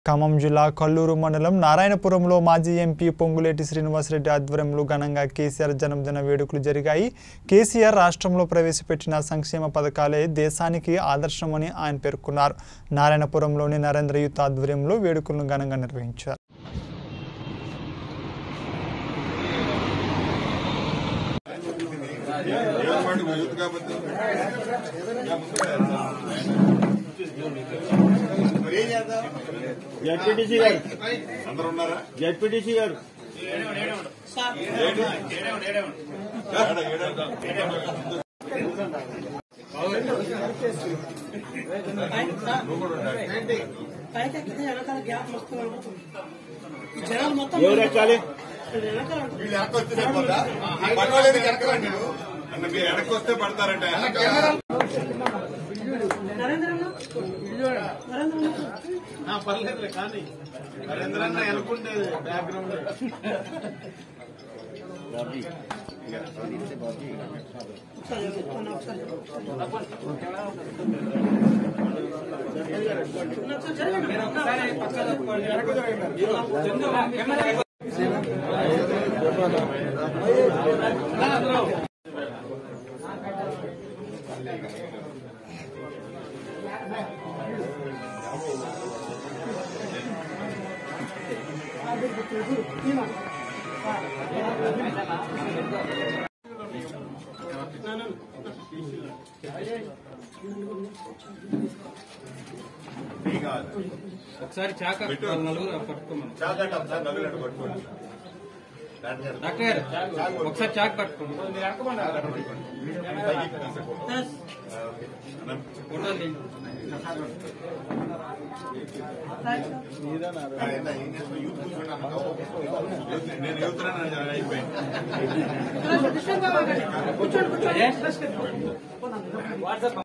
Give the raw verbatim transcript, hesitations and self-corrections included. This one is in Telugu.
ఖమ్మం జిల్లా కల్లూరు మండలం నారాయణపురంలో మాజీ ఎంపీ పొంగులేటి శ్రీనివాసరెడ్డి ఆధ్వర్యంలో ఘనంగా కేసీఆర్ జన్మదిన వేడుకలు జరిగాయి. కేసీఆర్ రాష్ట్రంలో ప్రవేశపెట్టిన సంక్షేమ పథకాలే దేశానికి ఆదర్శమని ఆయన పేర్కొన్నారు. నారాయణపురంలోని నరేంద్ర యూత్ ఆధ్వర్యంలో వేడుకలను ఘనంగా నిర్వహించారు. జెడ్పీటీసీ గారు అందరూ ఉన్నారా? జెడ్పీటీసీ గారు ఎవరు ఎక్కాలి? వెనక్కి వస్తే పడతారంటే పర్లేదు కానీ నరేంద్ర అన్న అనుకుంటేది బ్యాక్గ్రౌండ్ ఒకసారి చాక నలుగురు పట్టుకోమని చాకండి ఒకసారి నలుగురు పట్టుకోండి. డాక్టర్ ఒకసారి చాక్ పట్టుకోండి. ఫోటోలు నేను యూత్ అయిపోయింది.